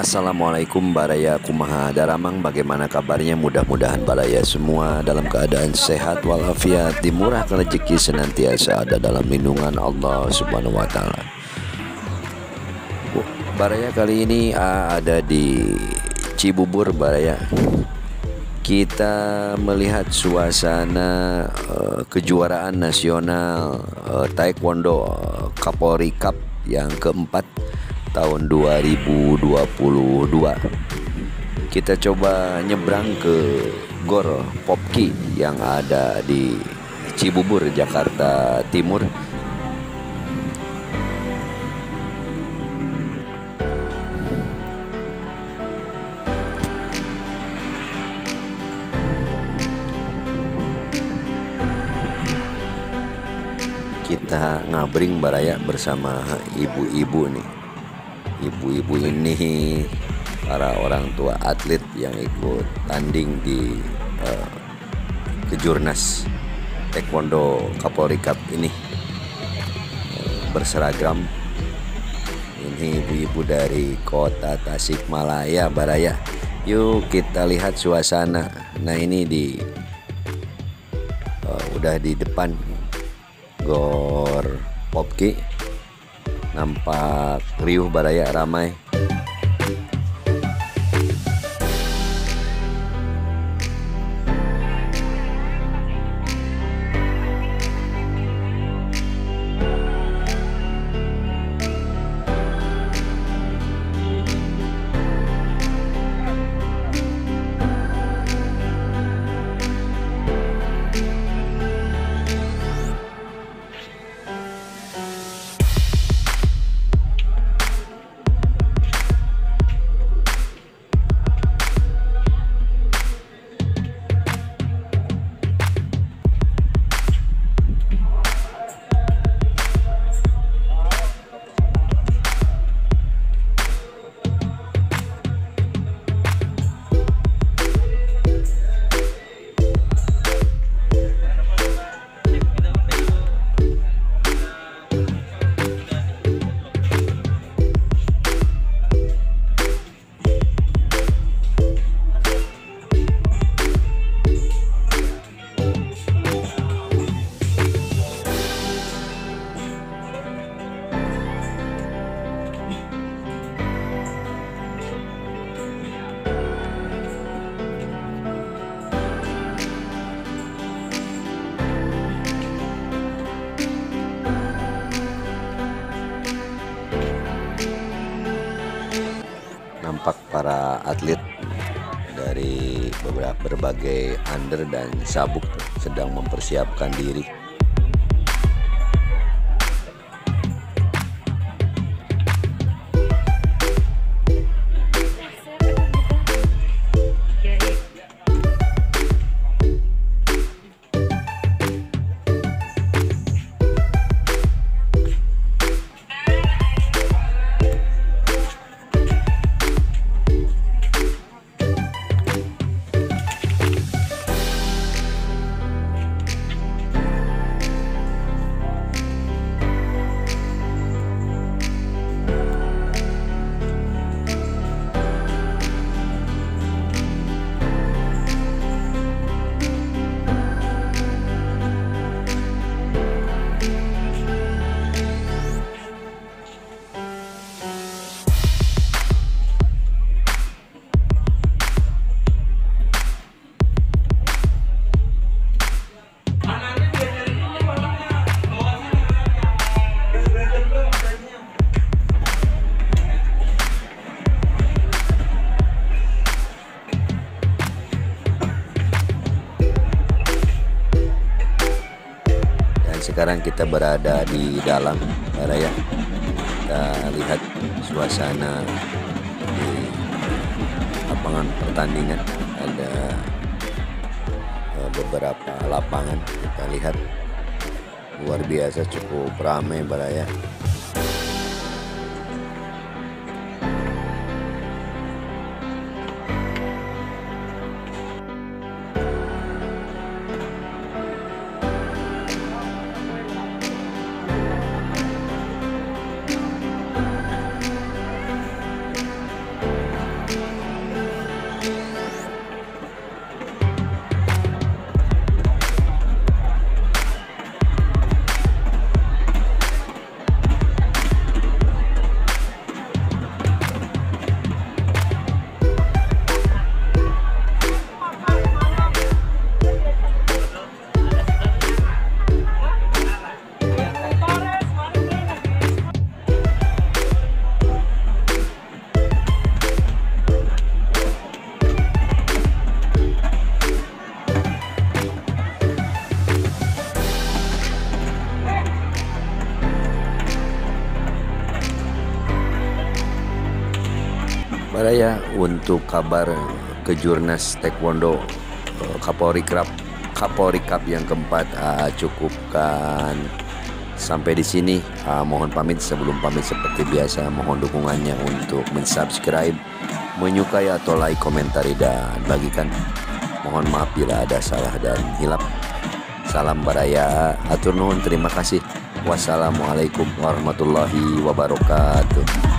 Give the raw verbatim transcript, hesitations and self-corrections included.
Assalamualaikum Baraya Kumaha Daramang, bagaimana kabarnya? Mudah-mudahan Baraya semua dalam keadaan sehat walafiat, dimurahkan rezeki, senantiasa ada dalam lindungan Allah Subhanahu wa taala. Baraya kali ini uh, ada di Cibubur Baraya. Kita melihat suasana uh, kejuaraan nasional uh, Taekwondo uh, Kapolri Cup yang keempat tahun dua ribu dua puluh dua. Kita coba nyebrang ke Gor Popki yang ada di Cibubur, Jakarta Timur. Kita ngabring Baraya bersama ibu-ibu nih. Ibu-ibu ini para orang tua atlet yang ikut tanding di uh, kejurnas Taekwondo Kapolri Cup ini, uh, berseragam. Ini ibu-ibu dari kota Tasikmalaya Baraya. Yuk kita lihat suasana. Nah ini di uh, udah di depan Gor Popki, nampak riuh Baraya, ramai. Nampak para atlet dari beberapa berbagai under dan sabuk sedang mempersiapkan diri. Sekarang kita berada di dalam Baraya. Kita lihat suasana di lapangan pertandingan. Ada beberapa lapangan, kita lihat luar biasa, cukup ramai Baraya. Baraya untuk kabar kejurnas taekwondo uh, Kapolri Cup Kapolri Cup yang keempat uh, cukupkan sampai di sini. Uh, mohon pamit. Sebelum pamit seperti biasa, mohon dukungannya untuk mensubscribe, menyukai atau like, komentari dan bagikan. Mohon maaf bila ada salah dan hilap. Salam Baraya, atur nuhun, terima kasih. Wassalamualaikum warahmatullahi wabarakatuh.